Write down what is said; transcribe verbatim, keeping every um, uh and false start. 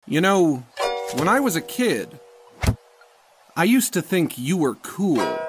You know, when I was a kid, I used to think you were cool.